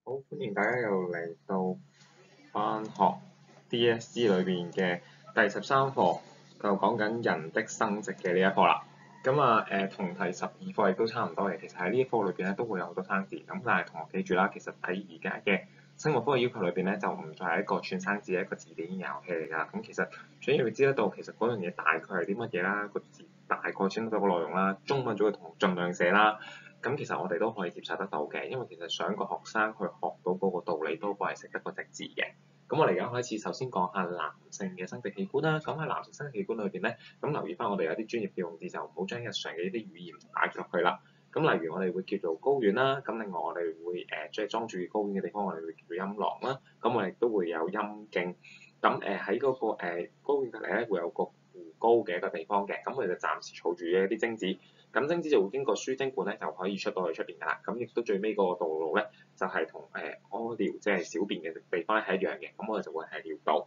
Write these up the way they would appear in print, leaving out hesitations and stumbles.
好，歡迎大家又嚟到返學 DSE 裏邊嘅第13課，就講緊人的生殖嘅呢一課啦。同第12課亦都差唔多嘅。其實喺呢一課裏邊咧都會有好多生字，咁但係同學記住啦，其實喺而家嘅生物科嘅要求裏邊咧，就唔再係一個串生字一個字典嘅遊戲嚟㗎。咁其實主要要知得到其實嗰樣嘢大概係啲乜嘢啦，個字大概簽得到個內容啦，中文組嘅同學盡量寫啦。咁其實我哋都可以接受得到嘅，因為其實想個學生去學到嗰個道理多過係識得個隻字嘅。咁我哋而家開始，首先講下男性嘅生殖器官啦。咁喺男性生殖器官裏邊咧，咁留意翻我哋有啲專業嘅用字就唔好將日常嘅一啲語言擺入去啦。咁例如我哋會叫做睾丸啦，咁另外我哋會即係裝住睾丸嘅地方，我哋會叫做陰囊啦。咁我哋都會有陰莖。咁喺嗰個睾丸隔離咧會有個弧溝嘅一個地方嘅，咁我哋就暫時儲住嘅一啲精子。咁精子就會經過輸精管咧，就可以出到去出邊㗎啦。咁亦都最尾嗰個道路咧，就係同屙尿即係小便嘅地方係一樣嘅。咁我哋就會係尿道。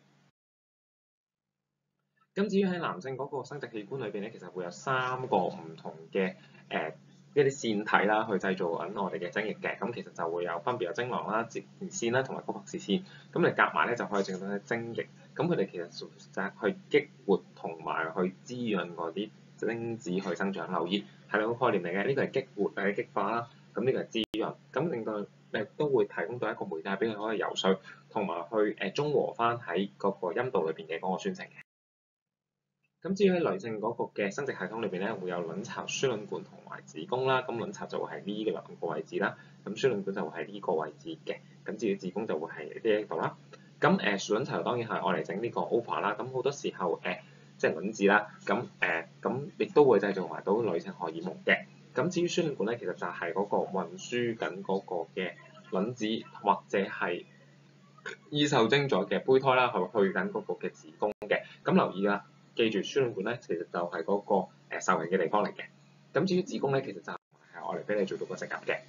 咁至於喺男性嗰個生殖器官裏邊咧，其實會有3個唔同嘅一啲腺體啦，去製造緊我哋嘅精液嘅。咁其實就會有分別有精囊啦、前列腺啦同埋高柏氏腺。咁你夾埋咧就可以整到啲精液。咁佢哋其實就係去激活同埋去滋潤嗰啲精子去生長。留意係兩個概念嚟嘅，呢個係激活或者激化啦，咁呢個係滋潤，咁令到都會提供到一個媒介俾佢可以游水，同埋去中和翻喺嗰個陰道裏邊嘅嗰個酸性嘅。咁至於喺女性嗰個嘅生殖系統裏邊咧，會有卵巢、輸卵管同埋子宮啦。咁卵巢就會係呢兩個位置啦，咁輸卵管就會係呢個位置嘅。咁至於子宮就會係呢一度啦。咁卵巢當然係愛嚟整呢個 ova 啦。咁好多時候即係卵子啦。咁亦都會製造埋到女性荷爾蒙嘅。咁至於輸卵管咧，其實就係嗰個運輸緊嗰個嘅卵子或者係已受精咗嘅胚胎啦，去緊嗰個嘅子宮嘅。咁留意啦。記住輸卵管咧，其實就係嗰個受孕嘅地方嚟嘅。咁至於子宮咧，其實就係愛嚟俾你做到個植入嘅。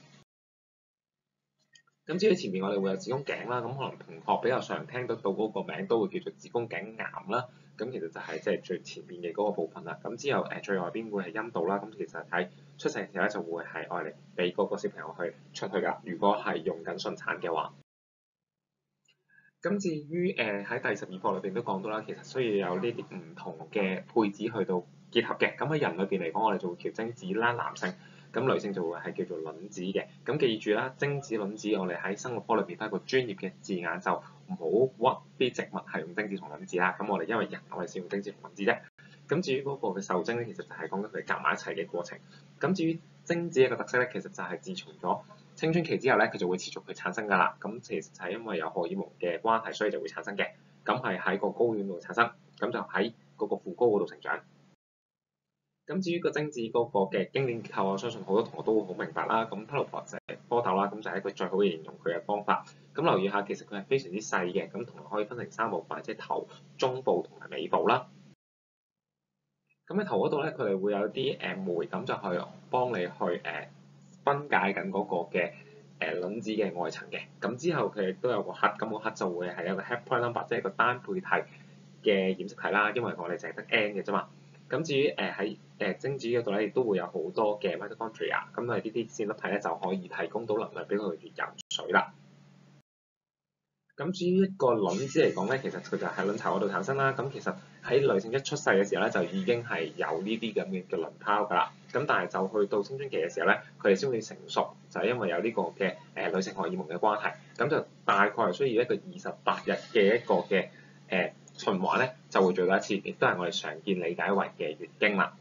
咁至於前面我哋會有子宮頸啦，咁可能同學比較常聽得到嗰個名都會叫做子宮頸癌啦。咁其實就係即係最前面嘅嗰個部分啦。咁之後最外邊會係陰道啦。咁其實喺出世嘅時候咧就會係愛嚟俾嗰個小朋友去出去㗎。如果係用緊順產嘅話。咁至於喺第12課裏邊都講到啦，其實需要有呢啲唔同嘅配子去到結合嘅。咁喺人裏邊嚟講，我哋就會叫精子啦，男性；咁女性就會係叫做卵子嘅。咁記住啦，精子、卵子，我哋喺生物科裏邊都係一個專業嘅字眼，就唔好屈啲植物係用精子同卵子啦。咁我哋因為人，我哋先用精子同卵子啫。咁至於嗰個嘅受精咧，其實就係講緊佢哋夾埋一齊嘅過程。咁至於精子一個特色咧，其實就係自從咗青春期之後咧，佢就會持續去產生㗎啦。咁其實就係因為有荷爾蒙嘅關係，所以就會產生嘅。咁係喺個睾丸度產生，咁就喺嗰個副睾嗰度成長。咁至於個精子嗰個嘅經鏈結構，我相信好多同學都會好明白啦。咁 telophore 就係波頭啦，咁就係一個最好嘅形容佢嘅方法。咁留意下，其實佢係非常之細嘅，咁同埋可以分成3部分，即係頭、中部同埋尾部啦。咁喺頭嗰度咧，佢哋會有啲酶，咁就去幫你去分解緊嗰個嘅卵子嘅外層嘅。咁之後佢亦都有個核，咁個核就會係有個 haploid number，即係一個單倍體嘅染色體啦。因為我哋淨係得 N 嘅啫嘛。咁至於喺精子嗰度咧，亦都會有好多嘅 mitochondria，咁呢啲線粒體咧就可以提供到能量俾佢去游水啦。咁至於一個卵子嚟講咧，其實佢就喺卵巢嗰度產生啦。咁其實喺女性一出世嘅時候咧，就已經係有呢啲咁嘅卵泡㗎啦。咁但係就去到青春期嘅時候咧，佢哋先會成熟，就係因為有呢個嘅女性荷爾蒙嘅關係。咁就大概係需要一個28日嘅一個嘅循環咧，就會做到一次，亦都係我哋常見理解為嘅月經啦。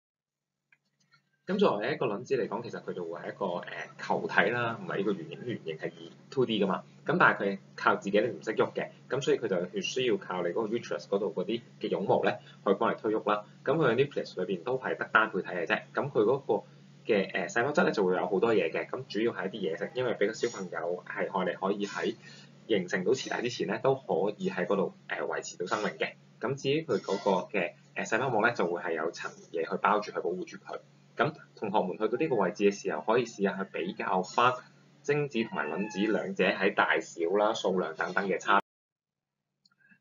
咁作為一個卵子嚟講，其實佢就會係一個球體啦，唔係呢個圓形，圓形係 2D 噶嘛。咁但係佢係靠自己都唔識喐嘅，咁所以佢就需要靠你嗰個 uterus 嗰度嗰啲嘅絨毛咧，去幫你推喐啦。咁佢嘅 nucleus 裏邊都係得單倍體嘅啫。咁佢嗰個嘅細胞質咧就會有好多嘢嘅。咁主要係一啲嘢食，因為俾個小朋友係愛嚟可以喺形成到臍帶之前咧，都可以喺嗰度維持到生命嘅。咁至於佢嗰個嘅細胞膜咧，就會係有層嘢去包住，去保護住佢。咁同學們去到呢個位置嘅時候，可以試下去比較翻精子同埋卵子兩者喺大小啦、數量等等嘅差別。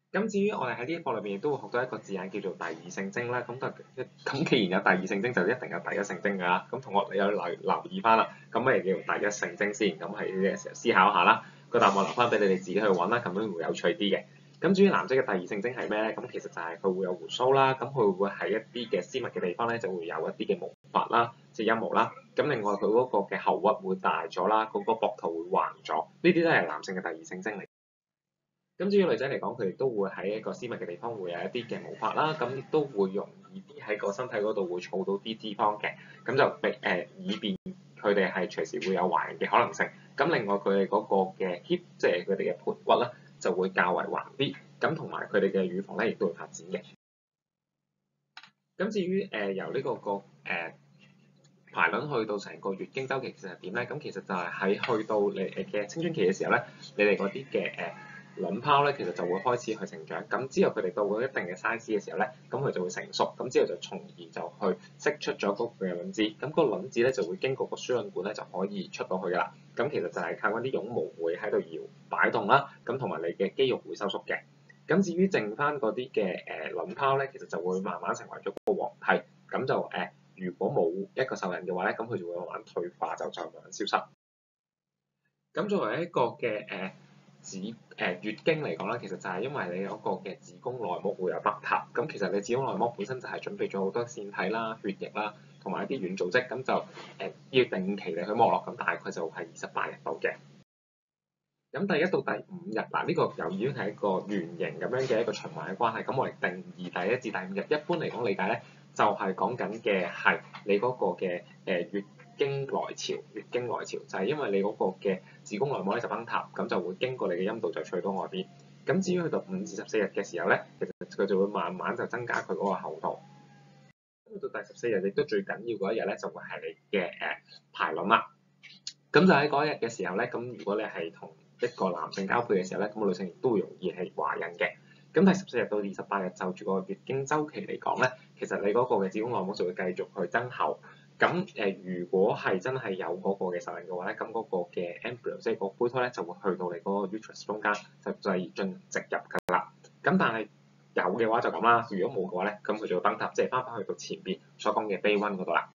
咁至於我哋喺呢一課裏邊亦都會學到一個字眼叫做第二性徵啦。咁既然有第二性徵，就一定有第一性徵㗎啦。咁同學你有留意翻啦。咁乜嘢叫第一性徵先？咁喺呢個時候思考下啦。個答案留翻俾你哋自己去揾啦，咁樣會有趣啲嘅。咁至於男仔嘅第二性徵係咩咧？咁其實就係佢會有鬍鬚啦，咁佢會喺一啲嘅私密嘅地方咧就會有一啲嘅毛髮啦，即係陰毛啦。咁另外佢嗰個嘅後屈會大咗啦，嗰個膊頭會橫咗，呢啲都係男性嘅第二性徵嚟。咁至於女仔嚟講，佢哋都會喺一個私密嘅地方會有一啲嘅毛髮啦，咁亦都會容易啲喺個身體嗰度會儲到啲脂肪嘅，咁就以便佢哋係隨時會有懷孕嘅可能性。咁另外佢哋嗰個嘅 hip，即係佢哋嘅盤骨啦，就會較為橫啲，咁同埋佢哋嘅乳房咧亦都會發展嘅。咁至於由呢排卵去到成個月經週期其實係點咧？咁其實就係喺去到你嘅青春期嘅時候咧，你哋嗰啲嘅卵泡咧，其實就會開始去成長。咁之後佢哋到咗一定嘅 size 嘅時候咧，咁佢就會成熟。咁之後就從而就去釋出咗嗰個嘅卵子。咁個卵子咧就會經過個輸卵管咧就可以出到去㗎啦。咁其實就係靠嗰啲絨毛會喺度擺動啦。咁同埋你嘅肌肉會收縮嘅。咁至於剩翻嗰啲嘅卵泡咧，其實就會慢慢成為咗個黃體。咁就如果冇一個受孕嘅話咧，咁佢就會慢慢退化，就慢慢消失。咁作為一個嘅月經嚟講啦，其實就係因為你嗰個嘅子宮內膜會有凹塌。咁其實你子宮內膜本身就係準備咗好多腺體啦、血液啦，同埋一啲軟組織，咁就要定期嚟去剝落，咁大概就係28日度嘅。咁第一到第5日嗱，呢個又已經係一個圓形咁樣嘅一個循環嘅關係。咁我哋定義第一至第5日，一般嚟講理解咧，就係講緊嘅係你嗰個嘅月經來潮。月經來潮就係因為你嗰個嘅子宮內膜咧就崩塌，咁就會經過你嘅陰道就去到外邊。咁至於去到5至14日嘅時候咧，其實佢就會慢慢就增加佢嗰個厚度。去到第14日亦都最緊要嗰一日咧，就會係你嘅排卵啦。咁就喺嗰一日嘅時候咧，咁如果你係同一個男性交配嘅時候咧，咁個女性亦都會容易係懷孕嘅。咁第14日到28日就住個月經週期嚟講咧，其實你嗰個嘅子宮內膜就會繼續去增厚。咁如果係真係有嗰個嘅受孕嘅話咧，咁嗰個嘅 embryo 即係個胚胎咧就會去到你嗰個 uterus 中間，就係進行植入㗎啦。咁但係有嘅話就咁啦，如果冇嘅話咧，咁佢就會崩塌，即係翻返去到前邊所講嘅低溫嗰度啦。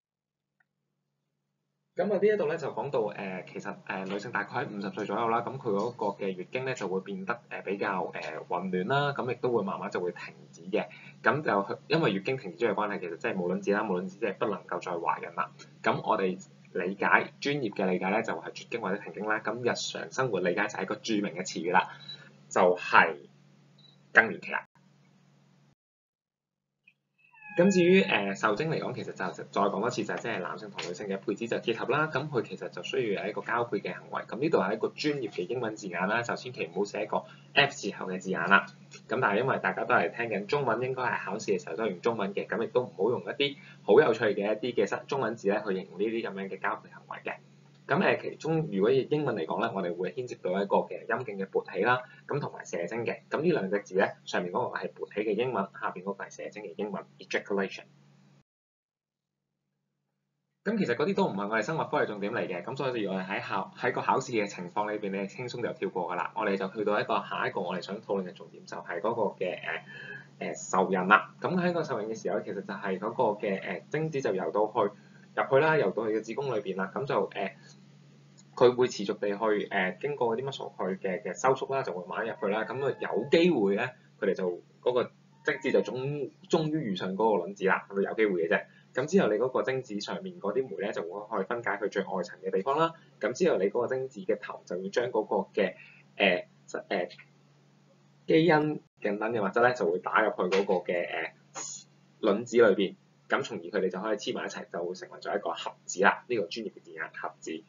咁啊，呢一度咧就講到其實女性大概喺50歲左右啦，咁佢嗰個嘅月經咧就會變得比較混亂啦，咁亦都會慢慢就會停止嘅。咁就因為月經停止咗嘅關係，其實即係冇卵子啦，冇卵子即係不能夠再懷孕啦。咁我哋理解專業嘅理解咧就係絕經或者停經啦。咁日常生活理解就係一個著名嘅詞語啦，就係更年期啦。咁至於受精嚟講，其實就再講多次，就係即係男性同女性嘅配子就結合啦。咁佢其實就需要有一個交配嘅行為。咁呢度係一個專業嘅英文字眼啦，就千祈唔好寫一個 F 字後嘅字眼啦。咁但係因為大家都係聽緊中文，應該係考試嘅時候都係用中文嘅，咁亦都唔好用一啲好有趣嘅一啲嘅中文字咧去形容呢啲咁樣嘅交配行為嘅。咁其中如果以英文嚟講咧，我哋會牽涉到一個嘅陰莖嘅勃起啦，咁同埋射精嘅。咁呢兩隻字咧，上面嗰個係勃起嘅英文，下邊嗰個係射精嘅英文 ejaculation。咁其實嗰啲都唔係我哋生物科嘅重點嚟嘅，咁所以我哋喺個考試嘅情況裏邊咧，輕鬆就跳過㗎啦。我哋就去到下一個我哋想討論嘅重點，就係嗰個嘅受孕啦。咁喺個受孕嘅時候，其實就係嗰個嘅精子就入去啦，游到去嘅子宮裏邊啦，咁就佢會持續地去經過嗰啲 muscle 去嘅收縮啦，就會慢慢入去啦。咁有機會咧，佢哋就嗰個精子就終於遇上嗰個卵子啦，咁有機會嘅啫。咁之後你嗰個精子上面嗰啲酶咧就會可以分解佢最外層嘅地方啦。咁之後你嗰個精子嘅頭就會將嗰個嘅基因嘅等嘅物質咧就會打入去嗰個嘅卵子裏邊，咁從而佢哋就可以黐埋一齊，就會成為咗一個合子啦。呢個專業嘅字眼合子。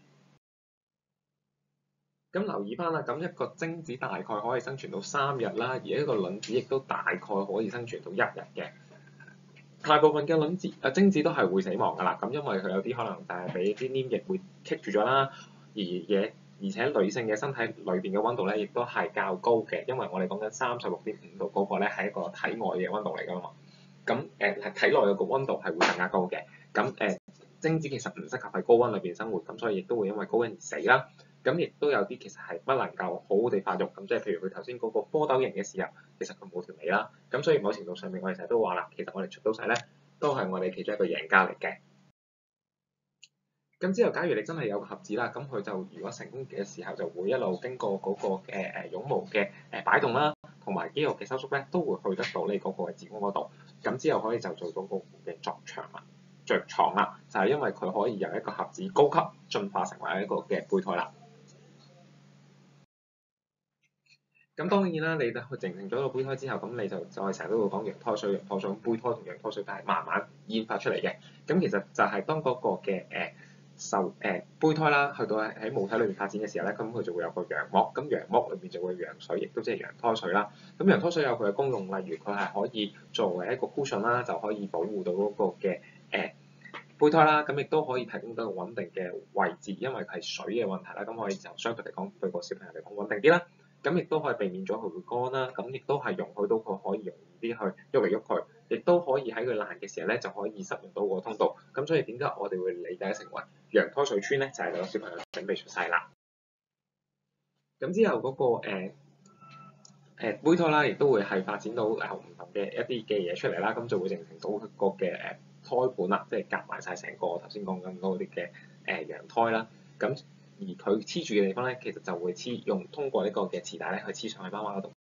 咁留意翻啦，咁一個精子大概可以生存到3日啦，而一個卵子亦都大概可以生存到1日嘅。大部分嘅精子都係會死亡㗎啦，咁因為佢有啲可能就係俾啲黏液會棘住咗啦，而且女性嘅身體裏邊嘅溫度咧亦都係較高嘅，因為我哋講緊36.5度嗰個咧係一個體外嘅溫度嚟㗎嘛。咁體內嘅個溫度係會更加高嘅。咁精子其實唔適合喺高溫裏邊生活，咁所以亦都會因為高溫而死啦。 咁亦都有啲其實係不能夠好好地發育，咁即係譬如佢頭先嗰個蝌蚪型嘅時候，其實佢冇條尾啦，咁所以某程度上面我哋成日都話啦，其實我哋出到世咧都係我哋其中一個贏家嚟嘅。咁之後，假如你真係有個盒子啦，咁佢就如果成功嘅時候，就會一路經過嗰個嘅絨毛嘅擺動啦，同埋肌肉嘅收縮咧，都會去得到你嗰個嘅子宮嗰度。咁之後可以就做到個嘅着床啦，就係因為佢可以由一個盒子高級進化成為一個嘅胚胎啦。咁當然啦，你去形成咗個胚胎之後，咁你就係成日都會講羊胎水，羊胎水，胚胎同羊胎水都係慢慢演化出嚟嘅。咁其實就係當嗰個嘅胚胎啦，去到喺母體裏面發展嘅時候咧，咁佢就會有個羊膜，咁羊膜裏面就會有羊水，亦都即係羊胎水啦。咁羊胎水有佢嘅功用，例如佢係可以作為一個 cushion 啦，就可以保護到嗰個嘅胚胎啦，咁亦都可以提供到穩定嘅位置，因為係水嘅問題啦，咁可以就相對嚟講對個小朋友嚟講穩定啲啦。咁亦都可以避免咗佢會乾啦，咁亦都係容許到佢可以容易啲去喐嚟喐去，亦都可以喺佢爛嘅時候咧就可以塞入到個通道。咁所以點解我哋會理解成為羊胎水村咧？就係你個小朋友準備出世啦。咁之後嗰個胚胎啦，亦都會係發展到唔同嘅一啲嘅嘢出嚟啦，咁就會形成到個嘅胎盤啦，即係夾埋晒成個頭先講緊嗰啲嘅羊胎啦。咁而佢黐住嘅地方咧，其實就會通過呢個嘅臍帶咧去黐上去媽媽嗰度。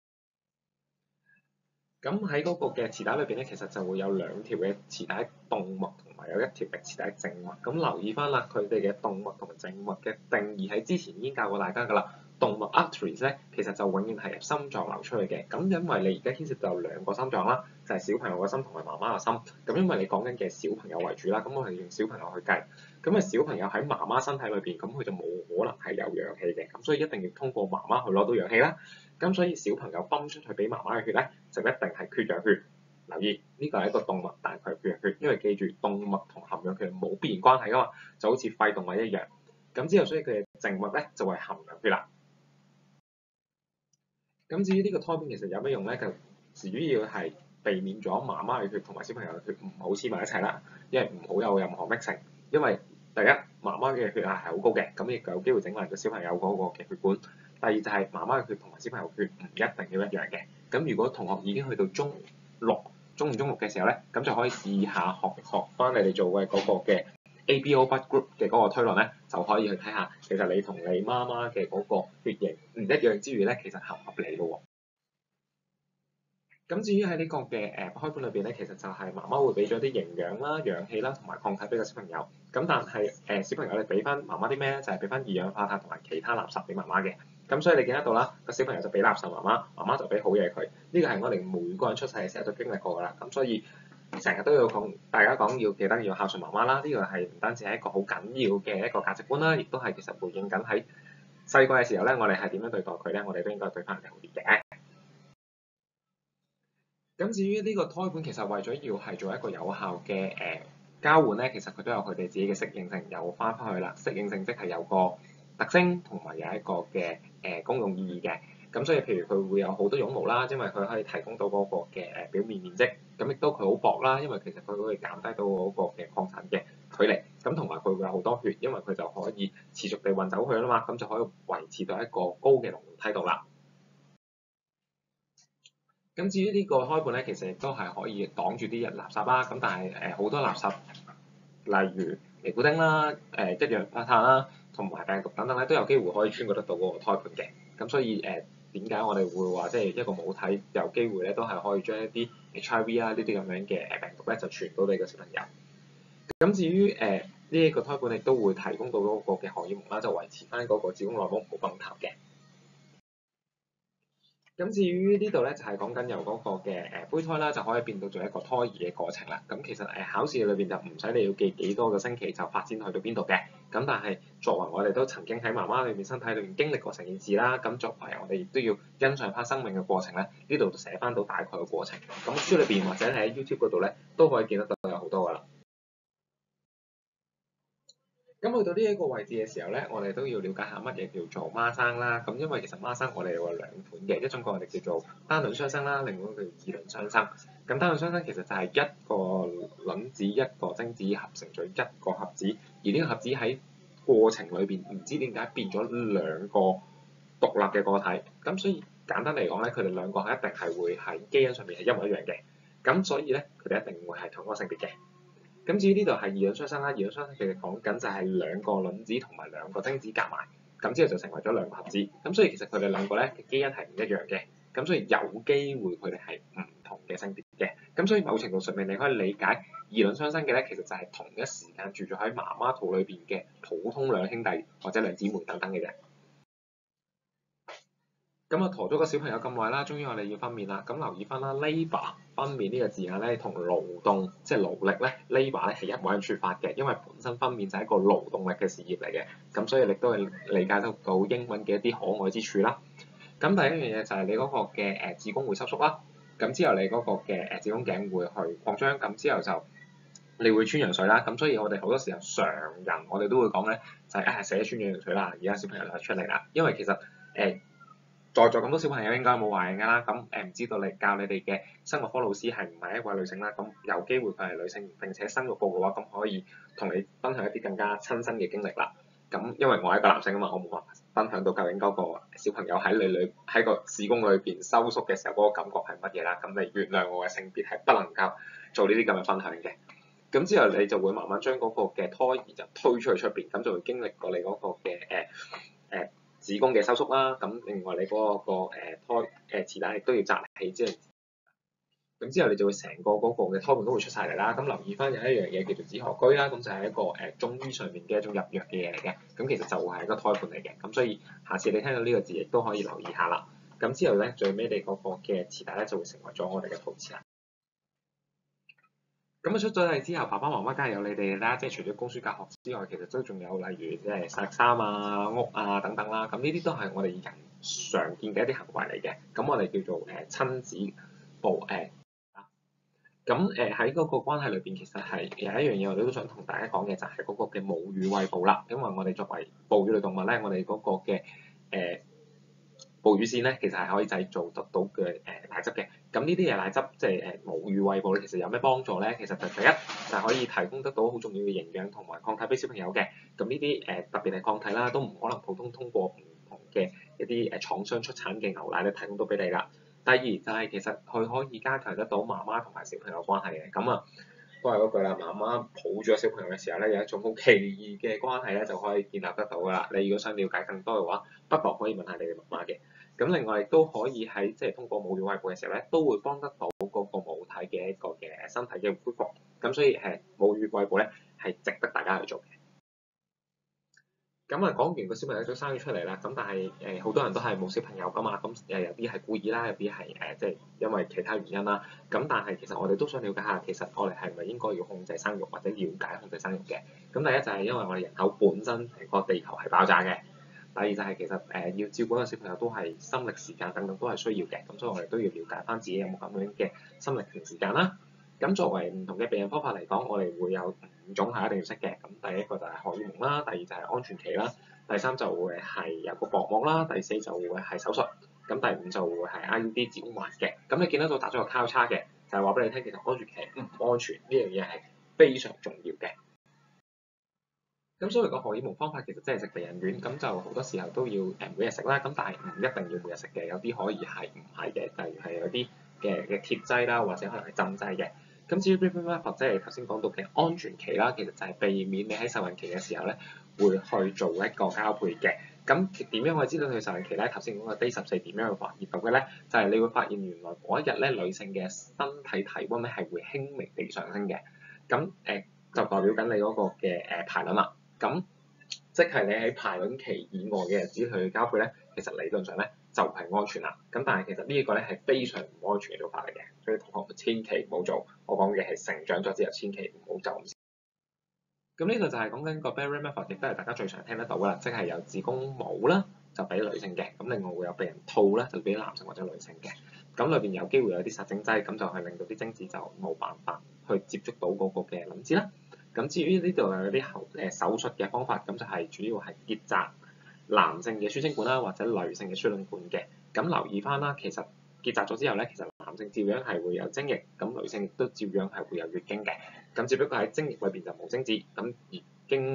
咁喺嗰個嘅臍帶裏邊咧，其實就會有兩條嘅臍帶動脈同埋有一條嘅臍帶靜脈。咁留意翻啦，佢哋嘅動脈同埋靜脈嘅定義喺之前已經教過大家㗎啦。動脈 arteries 咧，其實就永遠係由心臟流出去嘅。咁因為你而家牽涉到兩個心臟啦，就係小朋友嘅心同埋媽媽嘅心。咁因為你講緊嘅小朋友為主啦，咁我係用小朋友去計。咁小朋友喺媽媽身體裏邊，咁佢就冇可能係有氧氣嘅，咁所以一定要通過媽媽去攞到氧氣啦。咁所以小朋友泵出去俾媽媽嘅血咧，就一定係缺氧血。留意呢個係一個動脈，但係佢係缺氧血，因為記住動脈同含氧血冇必然關係㗎嘛，就好似肺動脈一樣。咁之後，所以佢嘅靜脈咧就係含氧血啦。咁至於呢個胎盤其實有咩用咧？就主要係避免咗媽媽嘅血同埋小朋友嘅血唔好黐埋一齊啦，因為唔好有任何 mixing。因為第一媽媽嘅血壓係好高嘅，咁亦有機會整爛咗小朋友嗰個嘅血管。第二就係媽媽嘅血同埋小朋友嘅血唔一定要一樣嘅。咁如果同學已經去到中五、中六嘅時候咧，咁就可以試下學翻你哋做嘅嗰個嘅 ABO blood group 嘅嗰個推論咧，就可以去睇下，其實你同你媽媽嘅嗰個血型唔一樣之餘咧，其實合唔合理咯喎。咁至於喺呢個嘅胎盤裏邊咧，其實就係媽媽會俾咗啲營養啦、氧氣啦同埋抗體俾個小朋友。咁但係小朋友你俾翻媽媽啲咩咧？就係俾翻二氧化碳同埋其他垃圾俾媽媽嘅。咁所以你見得到啦，個小朋友就俾垃圾媽媽，媽媽就俾好嘢佢。呢個係我哋每個人出世嘅時候都經歷過㗎啦。咁所以成日都要講，大家講要記得要孝順媽媽啦。呢個係唔單止係一個好緊要嘅一個價值觀啦，亦都係其實回應緊喺細個嘅時候咧，我哋係點樣對待佢咧？我哋都應該對翻人哋好啲嘅。咁至於呢個胎盤其實為咗要係做一個有效嘅交換咧，其實佢都有佢哋自己嘅適應性，又翻返去啦。適應性即係有個特徵同埋有一個嘅公用意義嘅。咁所以譬如佢會有好多絨毛啦，因為佢可以提供到嗰個嘅表面面積。咁亦都佢好薄啦，因為其實佢可以減低到嗰個嘅擴散嘅距離。咁同埋佢會有好多血，因為佢就可以持續地運走佢啦嘛，咁就可以維持到一個高嘅濃度梯度啦。咁至於呢個胎盤咧，其實亦都係可以擋住啲垃圾啦。咁但係好多垃圾，例如尼古丁啦、一氧化碳啦，同埋病毒等等咧，都有機會可以穿過得到嗰個胎盤嘅。咁所以點解我哋會話即係一個母體有機會咧，都係可以將一啲 HIV 啊呢啲咁樣嘅病毒咧，就傳到你個小朋友。咁至於呢一個胎盤亦都會提供到嗰個嘅荷爾蒙啦，就維持翻嗰個子宮內膜唔好崩塌嘅。咁至於呢度咧，就係講緊由嗰個嘅胚胎啦，就可以變到做一個胎兒嘅過程啦。咁其實考試裏邊就唔使你要記幾多個星期就發展去到邊度嘅。咁但係作為我哋都曾經喺媽媽裏面身體裏面經歷過成件事啦，咁作為我哋亦都要欣賞翻生命嘅過程咧，呢度寫翻到大概嘅過程。咁書裏邊或者喺 YouTube 嗰度咧，都可以見得到有好多噶啦。咁去到呢一個位置嘅時候咧，我哋都要了解下乜嘢叫做孖生啦。咁因為其實孖生我哋有兩款嘅，一種我哋叫做單卵雙生啦，另外一個叫異卵雙生。咁單卵雙生其實就係一個卵子一個精子合成咗一個盒子，而呢個盒子喺過程裏邊唔知點解變咗兩個獨立嘅個體，咁所以簡單嚟講咧，佢哋兩個係一定係會喺基因上面係一模一樣嘅，咁所以咧佢哋一定會係同一個性別嘅。咁至於呢度係異卵雙生啦，異卵雙生其實講緊就係兩個卵子同埋兩個精子夾埋，咁之後就成為咗兩個合子，咁所以其實佢哋兩個咧嘅基因係唔一樣嘅，咁所以有機會佢哋係唔同嘅性別嘅，咁所以某程度上面你可以理解異卵雙生嘅咧，其實就係同一時間住咗喺媽媽肚裏邊嘅普通兩兄弟或者兩姊妹等等嘅啫。咁啊，陀咗個小朋友咁耐啦，終於我哋要分娩啦。咁留意翻啦 ，labour 分娩呢個字眼咧，同勞動即係勞力咧，labour 咧係一模一樣説法嘅，因為本身分娩就係一個勞動力嘅事業嚟嘅，咁所以你都係理解得到英文嘅一啲可愛之處啦。咁第一樣嘢就係你嗰個嘅子宮會收縮啦，咁之後你嗰個嘅子宮頸會去擴張，咁之後就你會穿羊水啦。咁所以我哋好多時候常人我哋都會講咧，就係寫穿咗羊水啦，而家小朋友就出嚟啦，因為其實在座咁多小朋友應該冇懷孕㗎啦，咁唔知道你教你哋嘅生物科老師係唔係一位女性啦？咁有機會佢係女性並且生育過嘅話，咁可以同你分享一啲更加親身嘅經歷啦。咁因為我係一個男性啊嘛，我冇辦法分享到究竟嗰個小朋友喺個子宮裏邊收縮嘅時候嗰個感覺係乜嘢啦。咁你原諒我嘅性別係不能夠做呢啲咁嘅分享嘅。咁之後你就會慢慢將嗰個嘅胎兒就推出去出邊，咁就會經歷過你嗰個嘅子宮嘅收縮啦，咁另外你嗰個胎臍帶亦都要紮起，即係咁之後你就會成個嗰個嘅胎盤都會出晒嚟啦。咁留意翻有一樣嘢叫做子河居啦，咁就係一個中醫上面嘅一種入藥嘅嘢嚟嘅，咁其實就係一個胎盤嚟嘅，咁所以下次你聽到呢個字亦都可以留意下啦。咁之後咧最尾你嗰個嘅臍帶咧就會成為咗我哋嘅肚臍啦。咁啊出咗嚟之後，爸爸媽媽梗係有你哋啦，即係除咗供書教學之外，其實都仲有例如即係洗衫啊、屋啊等等啦。咁呢啲都係我哋人常見嘅一啲行為嚟嘅。咁我哋叫做親子部咁喺嗰個關係裏邊，其實係有一樣嘢我哋都想同大家講嘅，就係嗰個嘅母乳餵哺啦。因為我哋作為哺乳類動物咧，我哋嗰個嘅哺乳腺咧，其實係可以製造得到嘅奶汁嘅。咁呢啲嘅奶汁即係母乳餵哺咧，其實有咩幫助咧？其實就第一就係可以提供得到好重要嘅營養同埋抗體俾小朋友嘅。咁呢啲特別係抗體啦，都唔可能普通通過唔同嘅一啲廠商出產嘅牛奶咧提供到俾你啦。第二就係其實佢可以加強得到媽媽同埋小朋友關係嘅。咁啊，都係嗰句啦，媽媽抱住個小朋友嘅時候咧，有一種好奇異嘅關係咧，就可以建立得到㗎啦。你如果想了解更多嘅話，不妨可以問下你哋媽媽嘅。咁另外亦都可以喺即係通過母乳餵哺嘅時候咧，都會幫得到嗰個母體嘅一個嘅身體嘅恢復。咁所以母乳餵哺咧係值得大家去做嘅。咁啊講完個小朋友都生咗出嚟啦，咁但係好多人都係冇小朋友㗎嘛，咁有啲係故意啦，有啲係即係因為其他原因啦。咁但係其實我哋都想了解下，其實我哋係咪應該要控制生育或者了解控制生育嘅？咁第一就係因為我哋人口本身成個地球係爆炸嘅。第二就係其實要照顧個小朋友都係心力時間等等都係需要嘅，咁所以我哋都要了解翻自己有冇咁樣嘅心力同時間啦。咁作為唔同嘅避孕方法嚟講，我哋會有5種係一定要識嘅。咁第一個就係荷爾蒙啦，第二就係安全期啦，第三就會係有個薄膜啦，第四就會係手術，咁第五就會係 IUD 子宮環嘅。咁你見得到打咗個交叉嘅，就係話俾你聽，其實安全期唔安全呢樣嘢係非常重要嘅。咁所以個荷爾蒙方法其實即係食避孕丸，咁就好多時候都要每日食啦。咁但係唔一定要每日食嘅，有啲可以係唔係嘅，例如係有啲嘅貼劑啦，或者可能係針劑嘅。咁至於 baby method 即係頭先講到嘅安全期啦，其實就係避免你喺受孕期嘅時候咧會去做一個交配嘅。咁點樣可以知道佢受孕期咧？頭先講嘅 day 14點樣去發現到嘅咧？就係你會發現原來嗰一日咧女性嘅身體體温咧係會輕微地上升嘅。咁就代表緊你嗰個嘅排卵啦。咁即係你喺排卵期以外嘅日子去交配咧，其實理論上咧就係安全啦。咁但係其實呢一個咧係非常唔安全嘅做法嚟嘅，所以同學千祈唔好做。我講嘅係成長咗之後，千祈唔好就咁。咁呢度就係講緊個 Berry method，亦都係大家最常聽得到噶啦，即係有子宮帽啦，就俾女性嘅。咁另外會有避孕套啦，就俾男性或者女性嘅。咁裏邊有機會有啲殺精劑，咁就係令到啲精子就冇辦法去接觸到嗰個嘅卵子啦。咁至於呢度有啲手術嘅方法，咁就係主要係結紮男性嘅輸精管啦，或者女性嘅輸卵管嘅。咁留意翻啦，其實結紮咗之後咧，其實男性照樣係會有精液，咁女性亦都照樣係會有月經嘅。咁只不過喺精液裏邊就冇精子，咁而經咧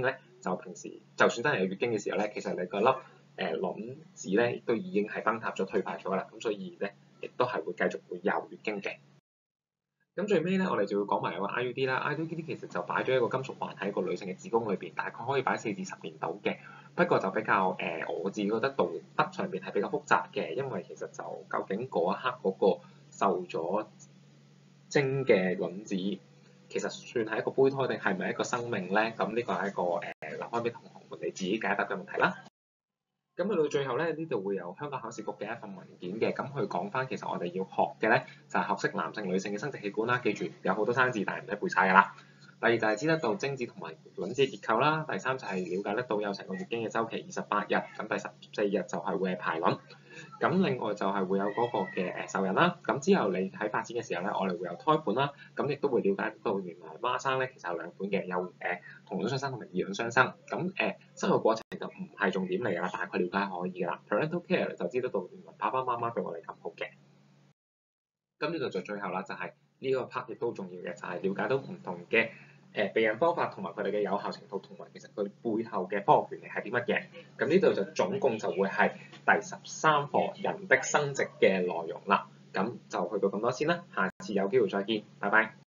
就平時就算真係有月經嘅時候咧，其實你個粒卵子咧都已經係崩塌咗、退化咗㗎啦，咁所以咧亦都係會繼續會有月經嘅。咁最尾咧，我哋就會講埋有個 IUD 啦。IUD 其實就擺咗一個金屬環喺個女性嘅子宮裏邊，大概可以擺4至10年度嘅。不過就比較我自己覺得道德上邊係比較複雜嘅，因為其實就究竟嗰一刻嗰個受咗精嘅卵子，其實算係一個胚胎定係咪一個生命咧？咁呢個係一個留翻俾同學們你自己解答嘅問題啦。咁去到最後咧，呢度會有香港考試局嘅一份文件嘅，咁佢講翻其實我哋要學嘅咧就係學識男性女性嘅生殖器官啦，記住有好多生字，但係唔使背晒㗎啦。第二就係知得到精子同埋卵子嘅結構啦，第三就係了解得到有成個月經嘅週期28日，咁第14日就係會係排卵。咁另外就係會有嗰個嘅受孕啦，咁之後你喺發展嘅時候咧，我哋會有胎盤啦，咁亦都會了解到原來孖生咧其實有兩款嘅，有同卵雙生同埋異卵雙生，咁生育過程就唔係重點嚟㗎啦，大概了解可以㗎啦。Parental care 就知得到原來爸爸媽媽對我哋咁好嘅。咁呢度就最後啦，就係呢個 part 亦都重要嘅，就係了解到唔同嘅避孕方法同埋佢哋嘅有效程度，同埋其實佢背後嘅科學原理係啲乜嘢。咁呢度就總共就會係第13課人的生殖嘅內容啦。咁就去到咁多先啦，下次有機會再見，拜拜。